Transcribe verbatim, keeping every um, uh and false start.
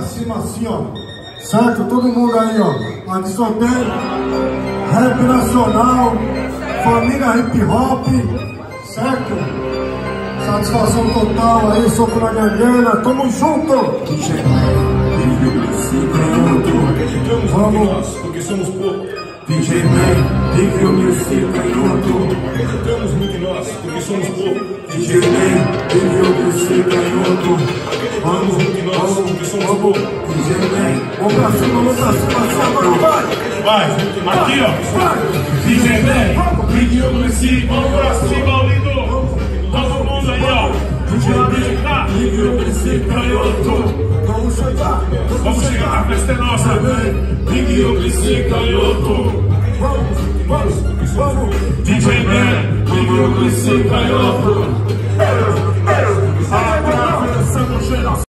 cima assim, ó. Certo? Todo mundo aí, ó. Aqui só tem rap nacional, família hip hop, certo? Satisfação total aí, soco na gangueira, tamo junto! Vamos! Porque somos poucos. D J Man, Ligue o Music Canhoto. Acreditamos muito em nós, porque somos poucos. D J Man, Ligue o Music Canhoto. Acreditamos muito em nós, porque somos poucos. D J Man, vamos pra cima, vamos pra cima, agora vai! Vai, aqui ó. D J Man, Ligue o Music, vamos pra cima, lindo. Todo mundo aí ó. D J Man, Ligue o Music Canhoto. Vamos chegar! Vamos chegar, a festa é nossa. Ligue o Music Canhoto. Vamos, vamos, vamos! D J Man, Ligue o Music Canhoto.